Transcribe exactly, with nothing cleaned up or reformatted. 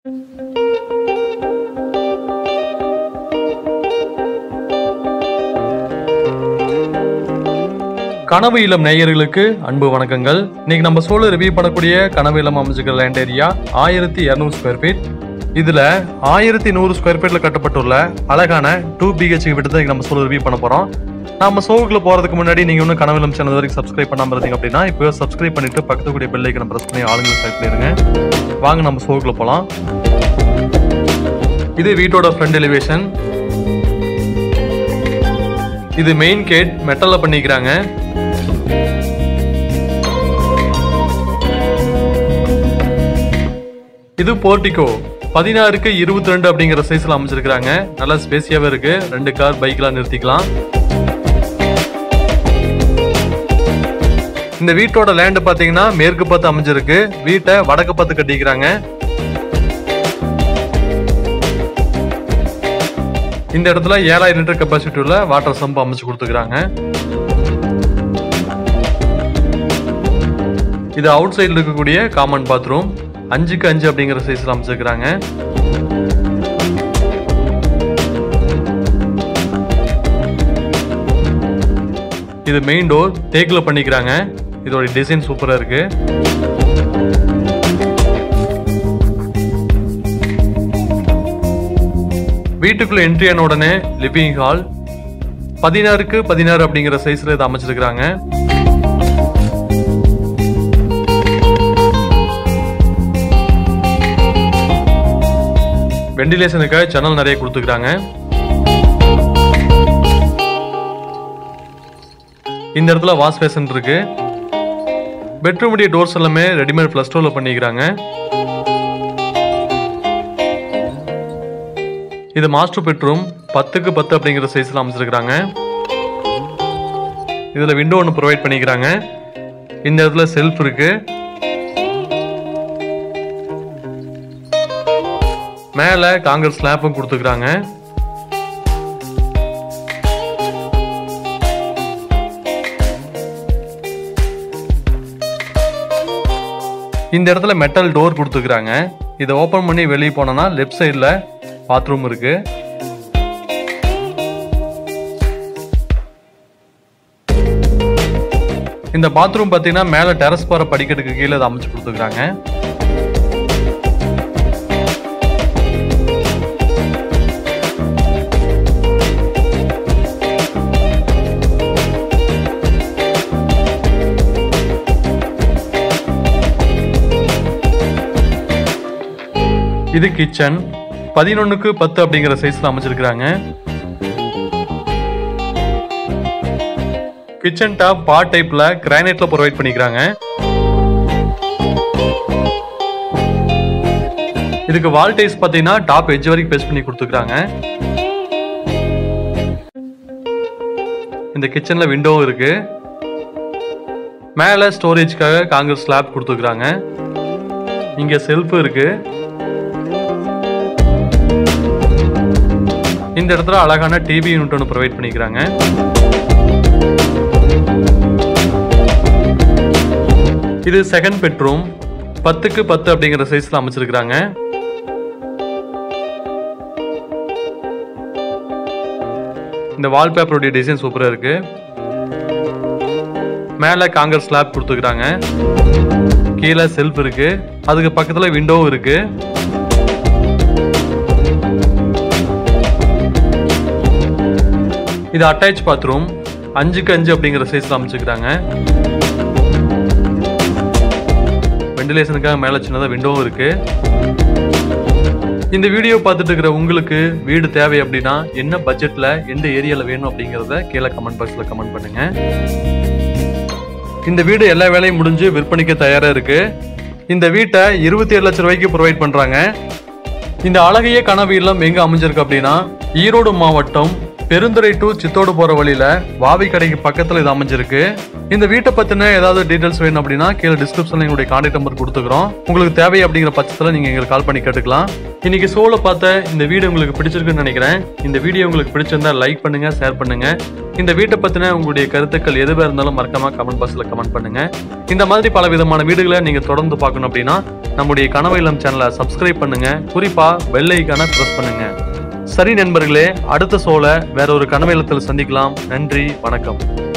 கனவு இல்லம் நேயர்களுக்கு அன்பு வணக்கங்கள். இன்னைக்கு நம்ம சோழ ரிவ்யூ பண்ணக்கூடிய கனவு இல்லம் அமைஞ்சிருக்கிற லேண்ட் ஏரியா ஆயிரத்தி இருநூறு ஸ்கொயர் ஃபீட். இதுல ஆயிரத்தி நூறு ஸ்கொயர் ஃபீட்ல கட்டப்பட்டுள்ள அழகான டூ பிஹெச் வீட்டு தான் நம்ம சோழ ரிவ்யூ பண்ண போறோம். நம்ம சோழுக்குள்ள போறதுக்கு முன்னாடி நீங்க இன்னும் கனவு இல்லம் சேனல் வரைக்கும் சப்ஸ்கிரைப் பண்ணாம இருந்தீங்க அப்படின்னா இப்போ சப்ஸ்கிரைப் பண்ணிட்டு பக்கத்து கூடிய பெல் ஐக்கனை பிரஸ் பண்ணி ஆளுங்களை செலக்ட் பண்ணிருங்க. வாங்க நம்ம சோழுக்குள்ள போலாம். இது வீட்டோட ஃப்ரண்ட் எலிவேஷன். இது மெயின் கேட் மெட்டல்ல பண்ணிக்கிறாங்க. இது போர்டிகோ பதினாறுக்கு இருபத்தி ரெண்டு அப்படிங்கிற சைஸ்ல அமைச்சிருக்காங்க. நல்லா ஸ்பேசியாவே இருக்கு. ரெண்டு கார் பைக்லாம் நிறுத்திக்கலாம். இந்த வீட்டோட லேண்ட் பாத்தீங்கன்னா மேற்கு பார்த்து அமைஞ்சிருக்கு. வீட்டை வடக்கு பார்த்து கட்டிக்கிறாங்க. இந்த இடத்துல ஏழாயிரம் லிட்டர் கெப்பாசிட்டி உள்ள வாட்டர் சம்ப் அமைச்சு கொடுத்துக்கிறாங்க. இது அவுட் சைட்ல இருக்கக்கூடிய காமன் பாத்ரூம். அஞ்சுக்கு அஞ்சு அப்படிங்கிற சைஸ்ல அமைச்சிருக்கிறாங்க. இது மெயின் டோர் தேக்குல பண்ணிக்கிறாங்க. இதோட டிசைன் சூப்பரா இருக்கு. வீட்டுக்குள்ள என்ட்ரி ஆன உடனே லிவிங் ஹால் பதினாறுக்கு பதினாறு அப்படிங்கிற சைஸ்ல இதை அமைச்சிருக்கிறாங்க. வெண்டிலேஷனுக்காக சேனல் நிறைய கொடுத்துக்கிறாங்க. இந்த இடத்துல வாஷ் பேசன் இருக்கு. பெட்ரூம் உடைய டோர்ஸ் எல்லாமே ரெடிமேட் பிளஸ் டோர்ல பண்ணிக்கிறாங்க. இது மாஸ்டர் பெட்ரூம் பத்துக்கு பத்து அப்படிங்கிற சைஸ்ல அமைச்சிருக்கிறாங்க. இதுல விண்டோ ஒன்று ப்ரொவைட் பண்ணிக்கிறாங்க. இந்த இடத்துல செல்ஃப் இருக்கு. மேல காங்கிரஸ் ஸ்லாப்பும் கொடுத்துக்கிறாங்க. இந்த இடத்துல மெட்டல் டோர் கொடுத்துக்கிறாங்க. இதை ஓபன் பண்ணி வெளியே போனோம்னா லெஃப்ட் சைட்ல பாத்ரூம் இருக்கு. இந்த பாத்ரூம் பாத்தீங்கன்னா மேல டெரஸ் போற படிக்கட்டுக்கு கீழே அதை அமைச்சு கொடுத்துக்கிறாங்க. இது கிச்சன் பதினொன்னுக்கு பத்து அப்படிங்கிற சைஸ்ல அமைச்சிருக்கிறாங்க. கிச்சன் டாப் பார்ட் டைப்ல கிரானைட்ல ப்ரொவைட் பண்ணிக்கிறாங்க. இதுக்கு வால் டைல்ஸ் பாத்தீங்கன்னா டாப் எட்ஜ் வரைக்கும் பேஸ்ட் பண்ணி கொடுத்துக்கிறாங்க. இந்த கிச்சன்ல விண்டோ இருக்கு. மேல ஸ்டோரேஜ்க்காக காங்கிரஸ் ஸ்லாப் கொடுத்துக்கிறாங்க. இங்க செல்ஃப் இருக்கு. இந்த இடத்துல அழகான டிவி யூனிட் ஒன்று ப்ரொவைட் பண்ணிக்கிறாங்க. இது செகண்ட் பெட்ரூம் பத்துக்கு பத்து அப்படிங்கிற சைஸ்ல அமைச்சிருக்கிறாங்க. இந்த வால்பேப்பருடைய டிசைன் சூப்பரா இருக்கு. மேல காங்கிரஸ் ஸ்லாப் கொடுத்துக்கிறாங்க. கீழே செல்ஃப் இருக்கு. அதுக்கு பக்கத்துல விண்டோ இருக்கு. இது அட்டாச் பாத்ரூம் அஞ்சுக்கு அஞ்சு அப்படிங்கிற சைஸ்ல அமைச்சுக்கிறாங்க. வெண்டிலேஷனுக்காக மேல சின்னதா விண்டோவும் இருக்கு. இந்த வீடியோ பார்த்துட்டு இருக்கிற உங்களுக்கு வீடு தேவை அப்படின்னா என்ன பட்ஜெட்ல எந்த ஏரியால வேணும் அப்படிங்கறத கீழே கமெண்ட் பாக்ஸ்ல கமெண்ட் பண்ணுங்க. இந்த வீடு எல்லா வேலையும் முடிஞ்சு விற்பனைக்கு தயாரா இருக்கு. இந்த வீட்டை இருபத்தி ஏழு லட்சம் ரூபாய்க்கு ப்ரொவைட் பண்றாங்க. இந்த அழகிய கனவு இல்லம் எங்க அமைஞ்சிருக்கு அப்படின்னா ஈரோடு மாவட்டம் பெருந்துறை டு சித்தோடு போற வழியில வாவி கடைக்கு பக்கத்துல இது அமைஞ்சிருக்கு. இந்த வீட்டை பத்தின ஏதாவது டீடைல்ஸ் வேணும் அப்படின்னா கீழே டிஸ்கிரிப்ஷன்ல எங்களுடைய கான்டாக்ட் நம்பர் கொடுத்துக்கிறோம். உங்களுக்கு தேவை அப்படிங்கிற பட்சத்துல நீங்க எங்களுக்கு கால் பண்ணி கேட்டுக்கலாம். இன்னைக்கு ஷோல பார்த்த இந்த வீடியோ உங்களுக்கு பிடிச்சிருக்குன்னு நினைக்கிறேன். இந்த வீடியோ உங்களுக்கு பிடிச்சிருந்தா லைக் பண்ணுங்க, ஷேர் பண்ணுங்க. இந்த வீட்டை பத்தின உங்களுடைய கருத்துக்கள் எதுவாக இருந்தாலும் மறக்காம கமெண்ட் பாக்ஸ்ல கமெண்ட் பண்ணுங்க. இந்த மாதிரி பல விதமான வீடுகளை நீங்க தொடர்ந்து பார்க்கணும் அப்படின்னா நம்முடைய கனவு இல்லம் சேனலை சப்ஸ்கிரைப் பண்ணுங்க. குறிப்பா பெல் ஐகானை பிரஸ் பண்ணுங்க. சரி நண்பர்களே, அடுத்த ஷோல வேற ஒரு கனவு இல்லத்தில் சந்திக்கலாம். நன்றி, வணக்கம்.